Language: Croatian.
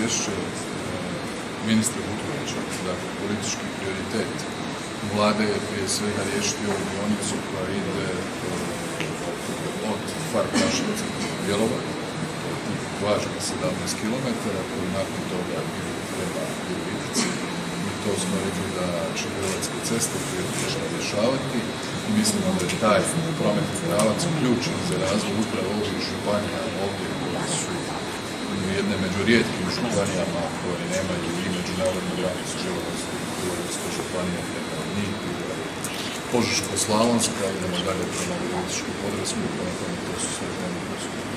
izvješće ministra Butkovića, dakle politički prioritet Vlade je prije svega riješiti ovu dionicu koja ide od Farkaševca do Bjelovara, važno 17 km, koji nakon toga treba Virovitici. I to smo rekli da će Hrvatske ceste prioritetno rješavati i mislimo da je taj prometni pravac ključan za razvoj upravo ovih županija ovdje koje su jedne među rijetkim županijama koje nemaju i međunarodnu granicu. Bjelovarska županija nema ni Požeško-slavonska, idemo dalje prema Virovitičko-podravskoj, to su sve zemlje koje su